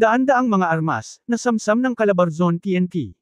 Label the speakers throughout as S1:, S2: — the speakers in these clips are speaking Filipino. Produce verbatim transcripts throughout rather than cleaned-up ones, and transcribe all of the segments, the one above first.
S1: Daan-daang mga armas, nasamsam ng Calabarzon P N P.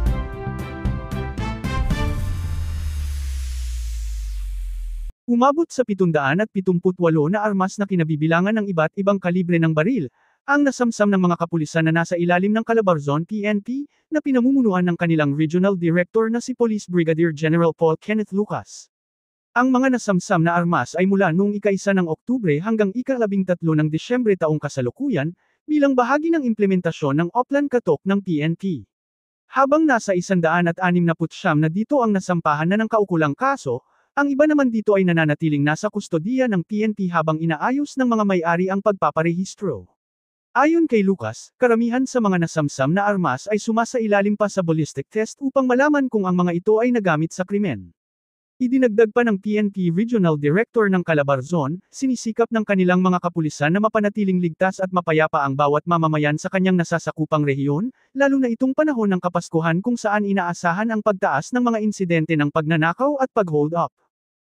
S1: Umabot sa pitundaan at pitungputwalo na armas na kinabibilangan ng iba't ibang kalibre ng baril, ang nasamsam ng mga kapulisan na nasa ilalim ng Calabarzon P N P, na pinamumunuan ng kanilang Regional Director na si Police Brigadier General Paul Kenneth Lucas. Ang mga nasamsam na armas ay mula noong ika-isa ng Oktubre hanggang ika-labing tatlo ng Disyembre taong kasalukuyan, bilang bahagi ng implementasyon ng Oplan Katok ng P N P. Habang nasa isandaan at anim na putsyam na dito ang nasampahan na ng kaukulang kaso, ang iba naman dito ay nananatiling nasa kustodiya ng P N P habang inaayos ng mga may-ari ang pagpaparehistro. Ayon kay Lucas, karamihan sa mga nasamsam na armas ay sumasailalim pa sa ballistic test upang malaman kung ang mga ito ay nagamit sa krimen. Idinagdag pa ng P N P Regional Director ng Calabarzon, sinisikap ng kanilang mga kapulisan na mapanatiling ligtas at mapayapa ang bawat mamamayan sa kanyang nasasakupang rehiyon, lalo na itong panahon ng Kapaskuhan kung saan inaasahan ang pagtaas ng mga insidente ng pagnanakaw at pag-hold up.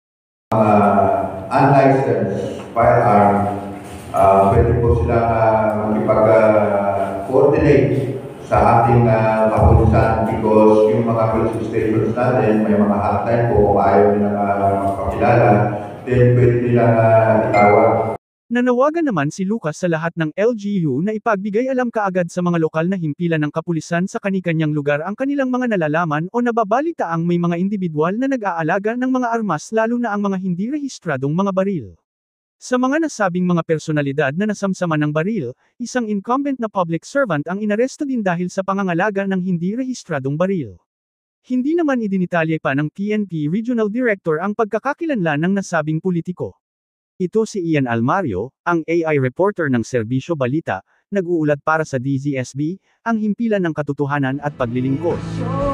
S2: Uh, unlicensed firearm, uh, pwede po silang uh, makipag-coordinate sa ating uh, kapulisan because yung mga police stations natin, may mga hotline po kung ayaw nilang uh, makakilala, then pwede nilang uh, itawag.
S1: Nanawagan naman si Lucas sa lahat ng L G U na ipagbigay alam kaagad sa mga lokal na himpilan ng kapulisan sa kani-kanyang lugar ang kanilang mga nalalaman o nababalitaang may mga individual na nag-aalaga ng mga armas lalo na ang mga hindi rehistradong mga baril. Sa mga nasabing mga personalidad na nasamsaman ng baril, isang incumbent na public servant ang inaresto din dahil sa pangangalaga ng hindi rehistradong baril. Hindi naman idinitalye pa ng P N P Regional Director ang pagkakakilanlan ng nasabing politiko. Ito si Ian Almario, ang A I reporter ng Serbisyo Balita, nag-uulat para sa D Z S B, ang himpilan ng katotohanan at paglilingkod.